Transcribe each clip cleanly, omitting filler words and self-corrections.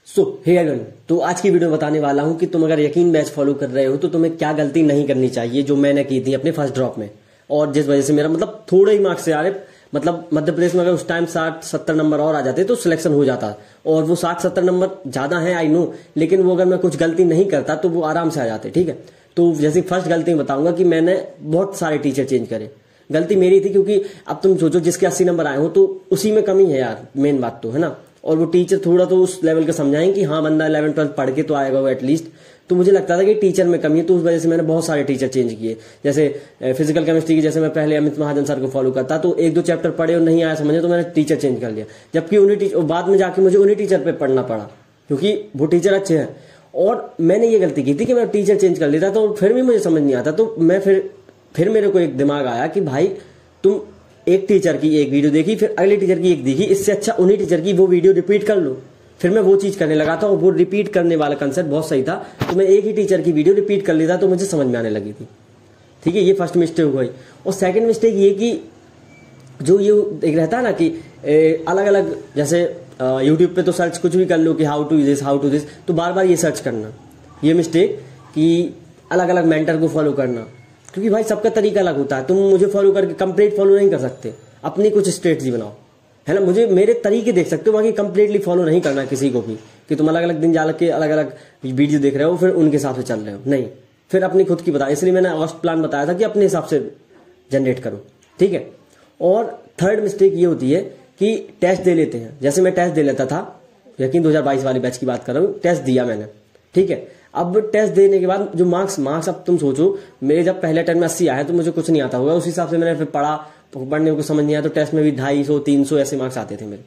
Hey everyone, तो आज की वीडियो बताने वाला हूं कि तुम अगर यकीन बैच फॉलो कर रहे हो तो तुम्हें क्या गलती नहीं करनी चाहिए जो मैंने की थी अपने फर्स्ट ड्रॉप में, और जिस वजह से मेरा मतलब थोड़े ही मार्क्स से आ रहे, मतलब मध्य प्रदेश में अगर उस टाइम 60-70 नंबर और आ जाते तो सिलेक्शन हो जाता। और वो 60-70 नंबर ज्यादा है आई नो, लेकिन वो अगर मैं कुछ गलती नहीं करता तो वो आराम से आ जाते। ठीक है, तो जैसे फर्स्ट गलती बताऊंगा कि मैंने बहुत सारे टीचर चेंज करे। गलती मेरी थी, क्योंकि अब तुम सोचो जिसके 80 नंबर आए हो तो उसी में कमी है यार, मेन बात तो है ना। और वो टीचर थोड़ा तो उस लेवल का समझाएं कि हाँ बंदा 11-12 पढ़ के तो आएगा वो एटलीस्ट। तो मुझे लगता था कि टीचर में कमी है, तो उस वजह से मैंने बहुत सारे टीचर चेंज किए। जैसे फिजिकल केमिस्ट्री की, जैसे मैं पहले अमित महाजन सर को फॉलो करता, तो 1-2 चैप्टर पढ़े और नहीं आया समझे तो मैंने टीचर चेंज कर लिया। जबकि उन्हीं टीचर, बाद में जाके मुझे उन्हीं टीचर पे पढ़ना पड़ा क्योंकि वो टीचर अच्छे हैं। और मैंने ये गलती की थी कि मैं टीचर चेंज कर लेता तो फिर भी मुझे समझ नहीं आता। तो मैं फिर मेरे को एक दिमाग आया कि भाई तुम एक टीचर की एक वीडियो देखी, फिर अगले टीचर की एक देखी, इससे अच्छा उन्हीं टीचर की वो वीडियो रिपीट कर लो। फिर मैं वो चीज करने लगा था और वो रिपीट करने वाला कंसेप्ट बहुत सही था। तो मैं एक ही टीचर की वीडियो रिपीट कर लेता तो मुझे समझ में आने लगी थी। ठीक है, ये फर्स्ट मिस्टेक हो गई। और सेकंड मिस्टेक ये कि जो ये एक रहता है ना कि अलग अलग, जैसे यूट्यूब पे तो सर्च कुछ भी कर लो कि हाउ टू दिस, तो बार बार ये सर्च करना, ये मिस्टेक कि अलग अलग मेंटर को फॉलो करना, क्योंकि भाई सबका तरीका अलग होता है। तुम मुझे फॉलो करके कंप्लीट फॉलो नहीं कर सकते, अपनी कुछ स्ट्रेटजी बनाओ, है ना। मुझे मेरे तरीके देख सकते हो, बाकी कंप्लीटली फॉलो नहीं करना किसी को भी कि तुम अलग अलग दिन जा के अलग अलग वीडियो देख रहे हो फिर उनके हिसाब से चल रहे हो, नहीं। फिर अपनी खुद की बताया, इसलिए मैंने ऑस्ट प्लान बताया था कि अपने हिसाब से जनरेट करो। ठीक है। और थर्ड मिस्टेक ये होती है कि टेस्ट दे लेते हैं। जैसे मैं टेस्ट दे लेता था, यकीन 2022 वाली बैच की बात कर रहा हूँ, टेस्ट दिया मैंने। ठीक है, अब टेस्ट देने के बाद जो मार्क्स अब तुम सोचो, मेरे जब पहले टाइम में 80 आए तो मुझे कुछ नहीं आता होगा, उस हिसाब से मैंने फिर पढ़ा, पढ़ने को समझ नहीं आया तो टेस्ट में भी 250-300 ऐसे मार्क्स आते थे मेरे।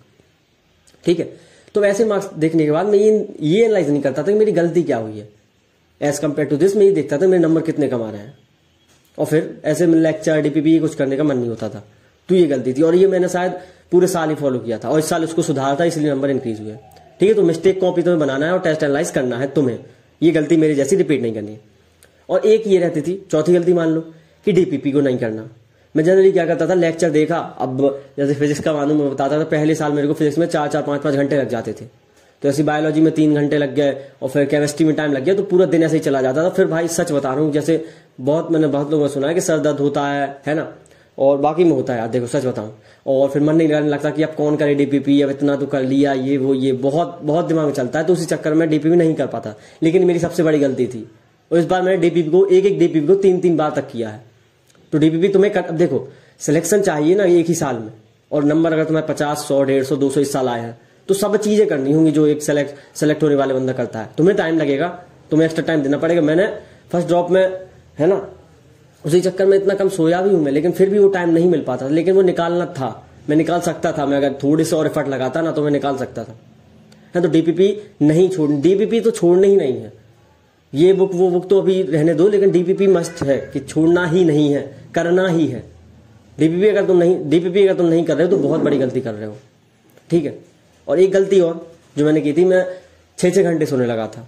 ठीक है, तो ऐसे मार्क्स देखने के बाद मैं ये एनालाइज नहीं करता था कि मेरी गलती क्या हुई है एज कम्पेयर टू दिस। मैं ये देखता था मेरे नंबर कितने कम आ रहे हैं, और फिर ऐसे में लेक्चर डीपीपी कुछ करने का मन नहीं होता था। तो ये गलती थी, और ये मैंने शायद पूरे साल ही फॉलो किया था, और इस साल उसको सुधारा था, इसलिए नंबर इंक्रीज हुए। ठीक है, तो मिस्टेक कॉपी तुम्हें बनाना है और टेस्ट एनालाइज करना है तुम्हें, ये गलती मेरी जैसी रिपीट नहीं करनी है। और एक ये रहती थी, चौथी गलती मान लो कि डीपीपी को नहीं करना। मैं जनरली क्या करता था, लेक्चर देखा, अब जैसे फिजिक्स का मानू मैं बताता था, पहले साल मेरे को फिजिक्स में 4-4, 5-5 घंटे लग जाते थे, तो ऐसी बायोलॉजी में 3 घंटे लग गए, और फिर केमिस्ट्री में टाइम लग गया, तो पूरा दिन ऐसे ही चला जाता था। फिर भाई सच बता रहा हूँ, जैसे मैंने बहुत लोगों को सुना है कि सर दर्द होता है ना, और बाकी में होता है यार, देखो सच बताऊं। और फिर मन नहीं लगने लगता कि अब कौन करे डीपीपी, अब इतना तो कर लिया, ये वो ये बहुत बहुत दिमाग में चलता है, तो उसी चक्कर में डीपीपी नहीं कर पाता। लेकिन मेरी सबसे बड़ी गलती थी, और इस बार मैंने डीपीपी को एक डीपीपी को 3-3 बार तक किया है। तो डीपीपी तुम्हें अब देखो, सिलेक्शन चाहिए ना एक ही साल में, और नंबर अगर तुम्हें 50, 100, 150, 200 इस साल आए हैं, तो सब चीजें करनी होंगी जो एक सेलेक्ट होने वाले बंदा करता है। तुम्हें टाइम लगेगा, तुम्हें एक्स्ट्रा टाइम देना पड़ेगा। मैंने फर्स्ट ड्रॉप में, है ना, उसी चक्कर में इतना कम सोया भी हूं मैं, लेकिन फिर भी वो टाइम नहीं मिल पाता, लेकिन वो निकालना था, मैं निकाल सकता था। मैं अगर थोड़े से और एफर्ट लगाता ना तो मैं निकाल सकता था, है। तो डीपीपी नहीं छोड़, डीपीपी तो छोड़नी ही नहीं है। ये बुक वो बुक तो अभी रहने दो, लेकिन डीपीपी मस्ट है कि छोड़ना ही नहीं है, करना ही है। डीपीपी अगर तुम नहीं कर रहे हो तो बहुत बड़ी गलती कर रहे हो। ठीक है। और एक गलती और जो मैंने की थी, मैं 6-6 घंटे सोने लगा था,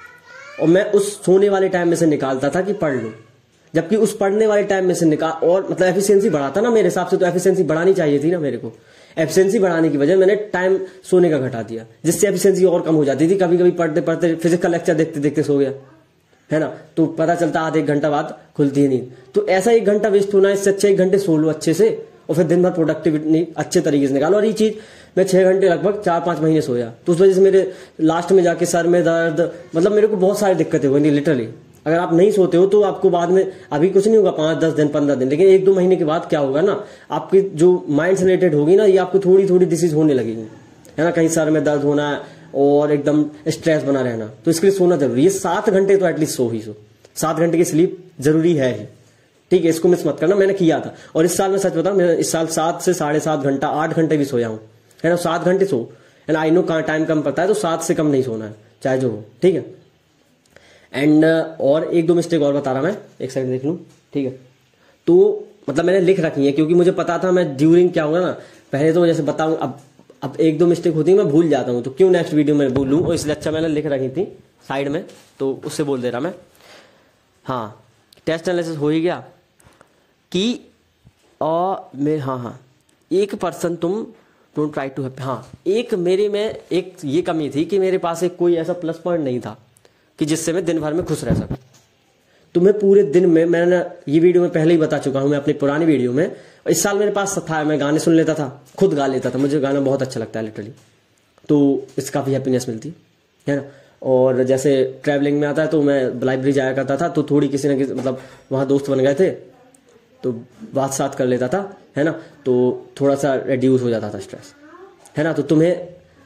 और मैं उस सोने वाले टाइम में से निकालता था कि पढ़ लूं, जबकि उस पढ़ने वाले टाइम में से निकाल, और मतलब एफिशिएंसी बढ़ाता ना मेरे हिसाब से, तो एफिशिएंसी बढ़ानी चाहिए थी ना मेरे को। एफिशिएंसी बढ़ाने की वजह मैंने टाइम सोने का घटा दिया, जिससे एफिशिएंसी और कम हो जाती थी। कभी कभी पढ़ते पढ़ते फिजिक्स का लेक्चर देखते देखते सो गया, है ना, तो पता चलता आधे 1 घंटा बाद खुलती ही नींद। तो ऐसा 1 घंटा वेस्ट होना, इससे अच्छे 1 घंटे सो लो अच्छे से, और फिर दिन भर प्रोडक्टिविटी अच्छे तरीके से निकालो। और ये चीज मैं 6 घंटे लगभग 4-5 महीने सोया, तो उस वजह से मेरे लास्ट में जाके सर में दर्द, मतलब मेरे को बहुत सारी दिक्कतें हुई लिटरली। अगर आप नहीं सोते हो तो आपको बाद में, अभी कुछ नहीं होगा 5-10 दिन 15 दिन, लेकिन 1-2 महीने के बाद क्या होगा ना, आपकी जो माइंड से रिलेटेड होगी ना, ये आपको थोड़ी थोड़ी डिसीज होने लगेगी, है ना। कहीं सर में दर्द होना और एकदम स्ट्रेस बना रहना, तो इसके लिए सोना जरूरी है। 7 घंटे तो एटलीस्ट सो 7 घंटे की स्लीप जरूरी है ही। ठीक है, इसको मिस मत करना, मैंने किया था। और इस साल मैं सच बताऊं, मैं इस साल 7 से 7.5 घंटा, 8 घंटे भी सोया हूं, है ना। 7 घंटे सो, है ना। आई नो टाइम कम पड़ता है, तो 7 से कम नहीं सोना है, चाहे जो हो। ठीक है। एंड और 1-2 मिस्टेक और बता रहा मैं, एक साइड देख लूं। ठीक है, तो मतलब मैंने लिख रखी है, क्योंकि मुझे पता था मैं ड्यूरिंग क्या होगा ना, पहले तो जैसे बताऊं, अब 1-2 मिस्टेक होती है मैं भूल जाता हूं, तो क्यों नेक्स्ट वीडियो में भूल लूं, और इसलिए अच्छा मैंने लिख रखी थी साइड में, तो उससे बोल दे रहा मैं। हाँ, टेस्ट एनालिसिस हो ही गया कि हाँ, 1% तुम डोंट ट्राई टू हैप्पी। हाँ, एक मेरे में एक ये कमी थी कि मेरे पास एक कोई ऐसा प्लस पॉइंट नहीं था कि जिससे मैं दिन भर में खुश रह सकूं। तुम्हें पूरे दिन में, मैंने ये वीडियो में पहले ही बता चुका हूं, मैं अपनी पुरानी वीडियो में, इस साल मेरे पास था, मैं गाने सुन लेता था, खुद गा लेता था, मुझे गाना बहुत अच्छा लगता है लिटरली, तो इससे काफ़ी हैप्पीनेस मिलती है ना। और जैसे ट्रैवलिंग में आता है तो मैं लाइब्रेरी जाया करता था, तो थोड़ी किसी न किसी मतलब वहाँ दोस्त बन गए थे तो बात साथ कर लेता था, है ना, तो थोड़ा सा रिड्यूस हो जाता था स्ट्रेस, है ना। तो तुम्हें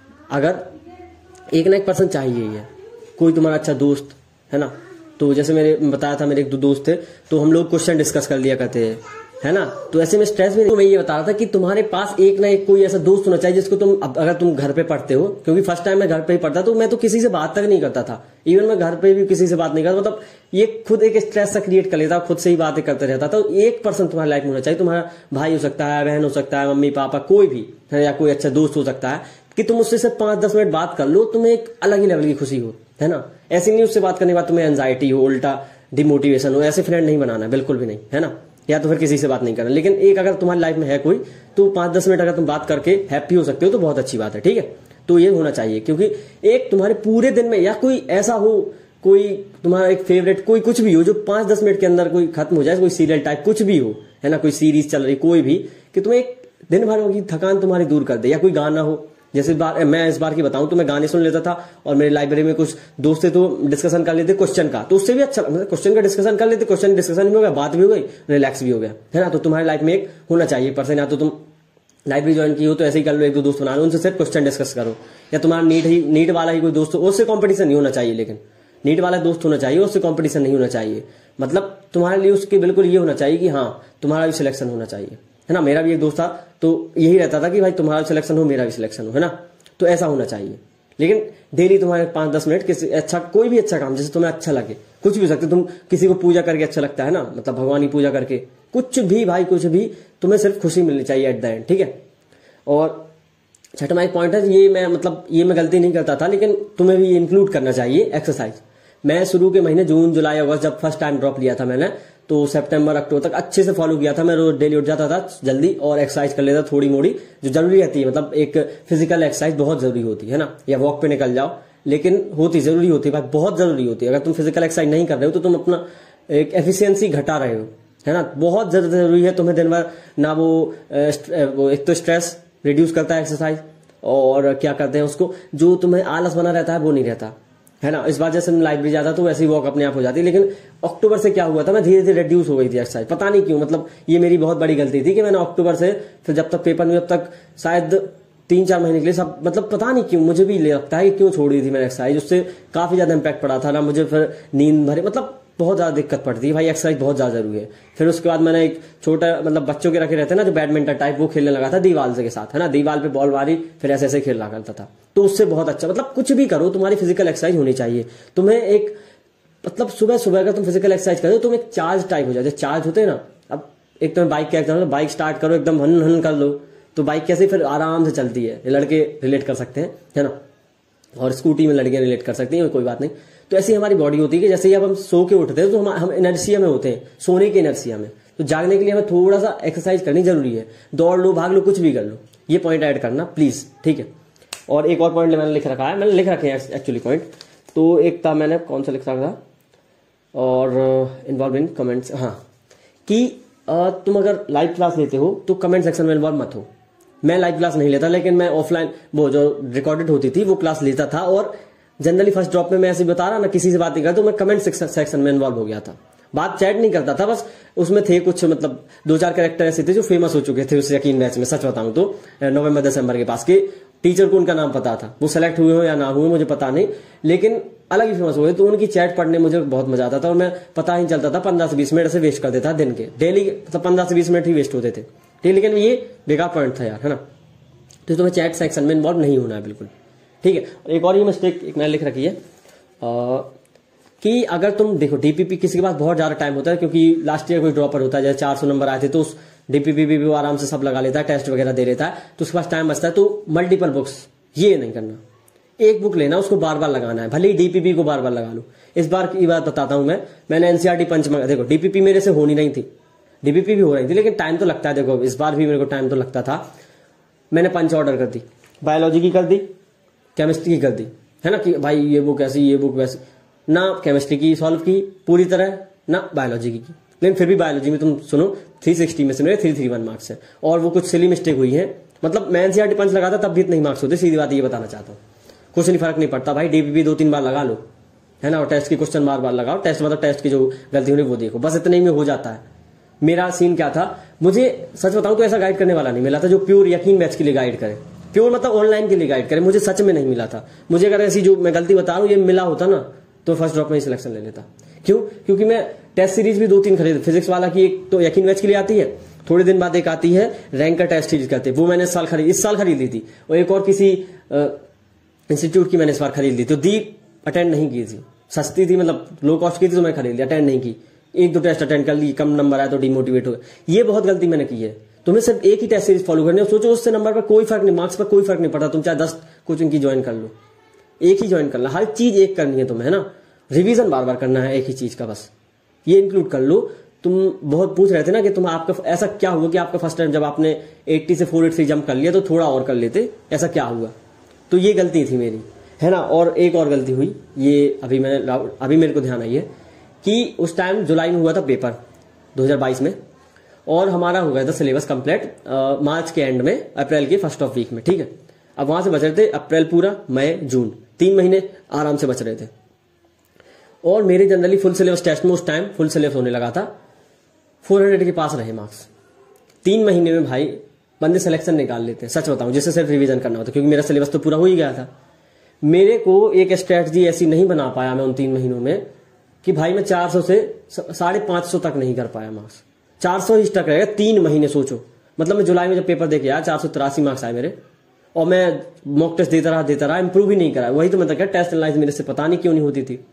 अगर एक ना एक पर्सन चाहिए ही है, कोई तुम्हारा अच्छा दोस्त, है ना। तो जैसे मैंने बताया था, मेरे एक दो दोस्त थे, तो हम लोग क्वेश्चन डिस्कस कर लिया करते हैं, है ना। तो ऐसे में स्ट्रेस भी नहीं। मैं ये बता रहा था कि तुम्हारे पास एक ना एक कोई ऐसा दोस्त होना चाहिए जिसको तुम, अगर तुम घर पे पढ़ते हो, क्योंकि फर्स्ट टाइम मैं घर पे ही पढ़ता तो मैं तो किसी से बात तक नहीं करता था, इवन मैं घर पे भी किसी से बात नहीं करता, मतलब ये खुद एक स्ट्रेस सा क्रिएट कर लेता, खुद से ही बातें करते रहता था। तो एक पर्सन तुम्हारी लाइफ में होना चाहिए, तुम्हारा भाई हो सकता है, बहन हो सकता है, मम्मी पापा, कोई भी है, या कोई अच्छा दोस्त हो सकता है, कि तुम उससे सिर्फ 5-10 मिनट बात कर लो, तुम्हें एक अलग ही लेवल की खुशी हो, है ना। ऐसी नहीं उससे बात करने के बाद तुम्हें एंजाइटी हो, उल्टा डिमोटिवेशन हो, ऐसे फ्रेंड नहीं बनाना बिल्कुल भी नहीं, है ना। या तो फिर किसी से बात नहीं करना, लेकिन एक अगर तुम्हारी लाइफ में है कोई, तो 5-10 मिनट अगर तुम बात करके हैप्पी हो सकते हो तो बहुत अच्छी बात है, ठीक है। तो ये होना चाहिए, क्योंकि एक तुम्हारे पूरे दिन में, या कोई ऐसा हो, कोई तुम्हारा एक फेवरेट, कोई कुछ भी हो जो 5-10 मिनट के अंदर कोई खत्म हो जाए, कोई सीरियल टाइप कुछ भी हो, है ना, कोई सीरीज चल रही, कोई भी, कि तुम्हें एक दिन भर की थकान तुम्हारी दूर कर दे। या कोई गाना हो, जैसे मैं इस बार की बताऊं तो मैं गाने सुन लेता था, और मेरे लाइब्रेरी में कुछ दोस्त थे तो डिस्कशन कर लेते क्वेश्चन का, तो उससे भी अच्छा, मतलब क्वेश्चन का डिस्कशन कर लेते, क्वेश्चन डिस्कशन भी हो गया, बात भी हो गई, रिलैक्स भी हो गया, है ना। तो तुम्हारी लाइफ में एक होना चाहिए पर्सन, या तो तुम लाइब्रेरी ज्वाइन की हो तो ऐसे ही कर लो, एक दो दोस्त बना लो, उनसे सिर्फ क्वेश्चन डिस्कस करो। या तुम्हारा नीट वाला ही कोई दोस्त हो, उससे कॉम्पिटिशन नहीं होना चाहिए, लेकिन नीट वाला दोस्त होना चाहिए, उससे कॉम्पिटिशन नहीं होना चाहिए। मतलब तुम्हारे लिए उसके बिल्कुल ये होना चाहिए कि हाँ तुम्हारा भी सिलेक्शन होना चाहिए, है ना। मेरा भी एक दोस्त था तो यही रहता था कि भाई तुम्हारा भी सिलेक्शन हो, मेरा भी सिलेक्शन हो, है ना। तो ऐसा होना चाहिए। लेकिन डेली तुम्हारे 5-10 मिनट किसी अच्छा, कोई भी अच्छा काम जैसे तुम्हें अच्छा लगे, कुछ भी हो सकता है, तुम किसी को पूजा करके अच्छा लगता है ना, मतलब भगवान की पूजा करके, कुछ भी भाई, कुछ भी, तुम्हें सिर्फ खुशी मिलनी चाहिए एट द एंड, ठीक है। और छठवां एक पॉइंट है, ये मैं मतलब ये मैं गलती नहीं करता था, लेकिन तुम्हें भी इंक्लूड करना चाहिए एक्सरसाइज। मैं शुरू के महीने जून जुलाई अगस्त जब फर्स्ट टाइम ड्रॉप लिया था मैंने, तो सितंबर अक्टूबर तक अच्छे से फॉलो किया था। मैं रोज डेली उठ जाता था जल्दी और एक्सरसाइज कर लेता, थोड़ी मोड़ी जो जरूरी रहती है, मतलब एक फिजिकल एक्सरसाइज बहुत जरूरी होती है ना, या वॉक पे निकल जाओ, लेकिन होती जरूरी होती है भाई, बहुत जरूरी होती है। अगर तुम फिजिकल एक्सरसाइज नहीं कर रहे हो तो तुम अपना एक एफिशिएंसी घटा रहे हो, है ना। बहुत ज्यादा जरूरी है तुम्हें दिन भर ना, वो एक तो स्ट्रेस रिड्यूस करता है एक्सरसाइज, और क्या करते हैं उसको, जो तुम्हें आलस बना रहता है वो नहीं रहता, है ना। इस बार जैसे मैं लाइब्रेरी जाता तो वैसे ही वॉक अपने आप हो जाती, लेकिन अक्टूबर से क्या हुआ था, मैं धीरे धीरे रिड्यूस हो गई थी एक्सरसाइज, पता नहीं क्यों। मतलब ये मेरी बहुत बड़ी गलती थी कि मैंने अक्टूबर से फिर जब तक पेपर में, जब तक शायद 3-4 महीने के लिए सब, मतलब पता नहीं क्यों, मुझे भी लगता है कि क्यों छोड़ दी थी मैंने एक्सरसाइज, उससे काफी ज्यादा इंपैक्ट पड़ा था ना मुझे, फिर नींद भरे, मतलब बहुत ज्यादा दिक्कत पड़ती है भाई, एक्सरसाइज बहुत ज्यादा जरूरी है। फिर उसके बाद मैंने एक छोटा, मतलब बच्चों के रखे रहते हैं ना जो बैडमिंटन टाइप, वो खेलने लगा था दीवार के साथ, है ना, दीवार पे बॉल मारी, फिर ऐसे ऐसे खेलना करता था, तो उससे बहुत अच्छा, मतलब कुछ भी करो तुम्हारी फिजिकल एक्सरसाइज होनी चाहिए। तुम्हें एक मतलब सुबह सुबह अगर तुम फिजिकल एक्सरसाइज करो तुम एक चार्ज टाइप हो जाए, चार्ज होते हैं ना। अब एक तो बाइक का एग्जाम्पल, बाइक स्टार्ट करो एकदम हन हन कर लो, तो बाइक कैसे फिर आराम से चलती है, लड़के रिलेट कर सकते हैं, है ना, और स्कूटी में लड़कियां रिलेट कर सकती हैं, कोई बात नहीं। तो ऐसी हमारी बॉडी होती है कि जैसे ही अब हम सो के उठते हैं तो हम इनर्सिया में होते हैं, सोने की इनर्सिया में, तो जागने के लिए हमें थोड़ा सा एक्सरसाइज करनी जरूरी है, दौड़ लो, भाग लो, कुछ भी कर लो, ये पॉइंट ऐड करना प्लीज, ठीक है। और एक और पॉइंट मैंने लिख रखा है, मैंने लिख रखे हैं एक्चुअली पॉइंट, तो एक था, मैंने कौन सा लिख रखा था, और इन्वॉल्व इन कमेंट्स, हाँ, कि तुम अगर लाइव क्लास लेते हो तो कमेंट सेक्शन में इन्वॉल्व मत हो। मैं लाइव क्लास नहीं लेता, लेकिन मैं ऑफलाइन वो जो रिकॉर्डेड होती थी वो क्लास लेता था, और जनरली फर्स्ट ड्रॉप में मैं ऐसे बता रहा ना, किसी से बात नहीं करता, तो मैं कमेंट सेक्शन में इन्वॉल्व हो गया था, बात चैट नहीं करता था, बस उसमें थे कुछ, मतलब 2-4 कैरेक्टर ऐसे थे जो फेमस हो चुके थे उस यकीन बैच में, सच बताऊं तो नवंबर दिसंबर के पास के टीचर को उनका नाम पता था, वो सेलेक्ट हुए हो या ना हुए मुझे पता नहीं, लेकिन अलग ही फेमस हुए, तो उनकी चैट पढ़ने मुझे बहुत मजा आता था, और मैं पता ही चलता था, 15 से 20 मिनट से वेस्ट कर देता दिन के, डेली मतलब 15 से 20 मिनट ही वेस्ट होते थे, ठीक। लेकिन ये बेकार पॉइंट था यार, है ना। तो तुम्हें चैट सेक्शन में इन्वॉल्व नहीं होना है बिल्कुल, ठीक है। और एक और ये मिस्टेक एक मैंने लिख रखी है, कि अगर तुम देखो डीपीपी किसी के पास बहुत ज्यादा टाइम होता है, क्योंकि लास्ट ईयर कोई ड्रॉपर होता है, जैसे 400 नंबर आए थे, तो उस डीपीपी भी वो आराम से सब लगा लेता है, टेस्ट वगैरह दे लेता है, तो उसके पास टाइम बचता है, तो मल्टीपल बुक्स ये नहीं करना, एक बुक लेना, उसको बार बार लगाना है, भले ही डीपीपी को बार बार लगा लो। इस बार की बात बताता हूं मैंने एनसीईआरटी पंच मंगा, देखो डीपीपी मेरे से होनी नहीं थी, डीपीपी भी हो रही थी, लेकिन टाइम तो लगता है, देखो इस बार भी मेरे को टाइम तो लगता था, मैंने 5 ऑर्डर कर दी, बायोलॉजी की कर दी, केमिस्ट्री की कर दी, है ना, कि भाई ये बुक ऐसी, ये बुक वैसी, ना केमिस्ट्री की सॉल्व की पूरी तरह, ना बायोलॉजी की, लेकिन फिर भी बायोलॉजी में तुम सुनो 360 में से मेरे 331 मार्क्स है, और वो कुछ सिली मिस्टेक हुई है। मतलब मैं एनसीईआरटी पंच लगाता तब भी इतने ही मार्क्स होते, सीधी बात ये बताना चाहता हूँ। कुछ नहीं, फर्क नहीं पड़ता भाई, डीपीपी 2-3 बार लगा लो, है ना, और टेस्ट की क्वेश्चन बार बार लगाओ, टेस्ट मतलब टेस्ट की जो गलती हुई वो देखो, बस इतने ही में हो जाता है। मेरा सीन क्या था, मुझे सच बताऊं तो ऐसा गाइड करने वाला नहीं मिला था जो प्योर यकीन बैच के लिए गाइड करे, प्योर मतलब ऑनलाइन के लिए गाइड करे, मुझे सच में नहीं मिला था। मुझे अगर ऐसी जो मैं गलती बता रहा हूं ये मिला होता ना तो फर्स्ट ड्रॉप में ही सिलेक्शन ले लेता। क्यों? क्योंकि मैं टेस्ट सीरीज भी 2-3 खरीद, फिजिक्स वाला की एक तो यकीन बैच के लिए आती है, थोड़े दिन बाद एक आती है रैंक का टेस्ट सीरीज करते, वो मैंने इस साल खरीद ली थी, और एक और किसी इंस्टीट्यूट की मैंने इस बार खरीद ली, तो दी अटेंड नहीं की थी, सस्ती थी, मतलब लो कॉस्ट की थी, तो मैं खरीद लिया, अटेंड नहीं की, 1-2 टेस्ट अटेंड कर ली, कम नंबर आया तो डिमोटिवेट हो गया। ये बहुत गलती मैंने की है। तुम्हें सिर्फ एक ही टेस्ट सीरीज फॉलो करनी है, सोचो उससे नंबर पर कोई फर्क नहीं, मार्क्स पर कोई फर्क नहीं पड़ता, तुम चाहे 10 कोचिंग की ज्वाइन कर लो, एक ही ज्वाइन करना, हर चीज एक करनी है तुम्हें, है ना, रिवीजन बार बार करना है एक ही चीज का, बस ये इंक्लूड कर लो। तुम बहुत पूछ रहे थे ना कि तुम आपका ऐसा क्या हुआ कि आपका फर्स्ट टाइम जब आपने 80 से 483 जंप कर लिया तो थोड़ा और कर लेते, ऐसा क्या हुआ? तो ये गलती थी मेरी, है ना। और एक और गलती हुई, ये अभी मेरे को ध्यान आई है कि उस टाइम जुलाई में हुआ था पेपर 2022 में, और हमारा हो गया था सिलेबस कंप्लीट मार्च के एंड में, अप्रैल के फर्स्ट ऑफ वीक में, ठीक है। अब वहां से बच रहे थे अप्रैल पूरा, मई, जून, 3 महीने आराम से बच रहे थे। और मेरे जनरली फुल सिलेबस टेस्ट में उस टाइम फुल सिलेबस होने लगा था, 400 के पास रहे मार्क्स। 3 महीने में भाई बंदे सिलेक्शन निकाल लेते हैं, सच बताऊं, जिससे सिर्फ रिवीजन करना होता, क्योंकि मेरा सिलेबस तो पूरा हो ही गया था। मेरे को एक स्ट्रेटजी ऐसी नहीं बना पाया मैं उन 3 महीनों में कि भाई मैं 400 से 550 तक नहीं कर पाया मार्क्स, 400 ही स्टक रहेगा 3 महीने। सोचो, मतलब मैं जुलाई में जब पेपर देके आया 483 मार्क्स आए मेरे, और मैं मॉक टेस्ट देता रहा, इंप्रूव ही नहीं करा। वही तो मतलब क्या, टेस्ट एनालाइज मेरे से पता नहीं क्यों नहीं होती थी।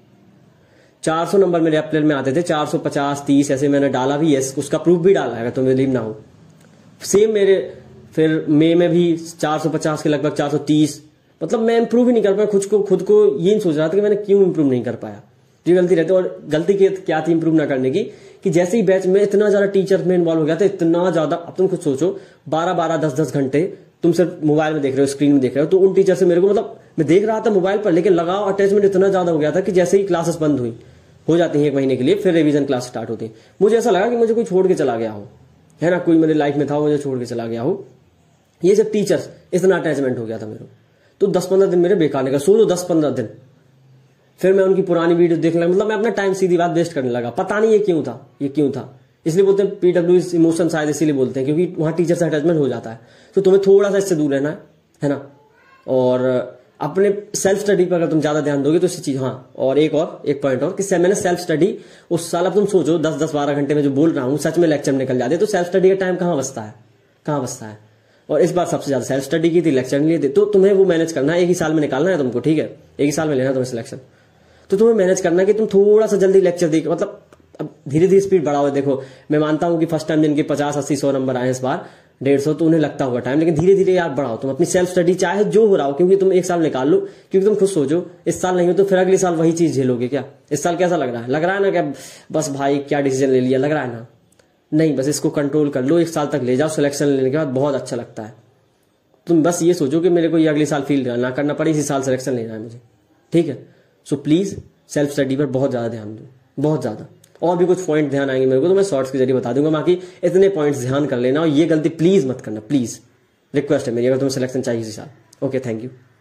400 नंबर मेरे अप्रैल में आते थे, 450, 30 ऐसे मैंने डाला भी है, उसका प्रूफ भी डाला है अगर तुम्हें बिलीव ना हो। सेम मेरे फिर मई में भी 450 के लगभग 430, मतलब मैं इंप्रूव ही नहीं कर पाया खुद को ये नहीं सोच रहा था कि मैंने क्यों इंप्रूव नहीं कर पाया। ये गलती रहती है। और गलती क्या थी इंप्रूव ना करने की, कि जैसे ही बैच में इतना ज्यादा टीचर में इन्वॉल्व हो गया था, इतना ज्यादा, अब तुम खुद सोचो 12-12, 10-10 घंटे तुम सिर्फ मोबाइल में देख रहे हो, स्क्रीन में देख रहे हो, तो उन टीचर से मेरे को, मतलब मैं देख रहा था मोबाइल पर, लेकिन लगाव अटैचमेंट इतना ज्यादा हो गया था कि जैसे ही क्लासेस बंद हो जाती हैं 1 महीने के लिए, फिर रिवीजन क्लास स्टार्ट होती है, मुझे ऐसा लगा कि मुझे कोई छोड़ के चला गया हो, है ना, कोई मेरे लाइफ में था मुझे छोड़ के चला गया हो। ये सब टीचर्स, इतना अटैचमेंट हो गया था मेरे, तो 10-15 दिन मेरे बेकार निकल, सोचो 10-15 दिन। फिर मैं उनकी पुरानी वीडियो देखने लगा, मतलब मैं अपना टाइम सीधी बात वेस्ट करने लगा। पता नहीं ये क्यों था। इसलिए बोलते हैं पीडब्ल्यू इमोशन, शायद इसीलिए बोलते हैं क्योंकि वहां टीचर से अटैचमेंट हो जाता है, तो तुम्हें थोड़ा सा इससे दूर रहना है ना। और अपने सेल्फ स्टडी पर अगर तुम ज्यादा ध्यान दोगे तो इसी चीज, हाँ। और एक पॉइंट और कि मैंने सेल्फ स्टडी उस साल, अब तुम सोचो 10-12 घंटे में जो बोल रहा हूं सच में लेक्चर निकल जाते, तो सेल्फ स्टडी का टाइम कहां बचता है। और इस बार सबसे ज्यादा सेल्फ स्टडी की थी, लेक्चर नहीं लिए थे। तो तुम्हें वो मैनेज करना है, एक ही साल में निकालना है तुमको, ठीक है, एक ही साल में लेना है तुम्हें सिलेक्शन। तो तुम्हें मैनेज करना है कि तुम थोड़ा सा जल्दी लेक्चर देख, मतलब अब धीरे धीरे स्पीड बढ़ाओ। देखो मैं मानता हूं कि फर्स्ट टाइम जिनके 50, 80, 100 नंबर आए इस बार 150, तो उन्हें लगता होगा टाइम, लेकिन धीरे धीरे यार बढ़ाओ तुम अपनी सेल्फ स्टडी, चाहे जो हो रहा हो, क्योंकि तुम एक साल निकाल लो। क्योंकि तुम खुद सोचो, इस साल नहीं हो तो फिर अगले साल वही चीज झेलोगे क्या? इस साल कैसा लग रहा है ना, क्या बस भाई क्या डिसीजन ले लिया, लग रहा है ना? नहीं, बस इसको कंट्रोल कर लो, 1 साल तक ले जाओ, सिलेक्शन लेने के बाद बहुत अच्छा लगता है। तुम बस ये सोचो कि मेरे को ये अगले साल फील ना करना पड़े, इसी साल सिलेक्शन लेना है मुझे, ठीक है। सो प्लीज सेल्फ स्टडी पर बहुत ज्यादा ध्यान दो, बहुत ज्यादा। और भी कुछ पॉइंट ध्यान आएंगे मेरे को तो मैं शॉर्ट्स के जरिए बता दूंगा, बाकी इतने पॉइंट्स ध्यान कर लेना, और ये गलती प्लीज मत करना, प्लीज रिक्वेस्ट है मेरी, अगर तुम्हें सिलेक्शन चाहिए इसी साल। Okay, thank you.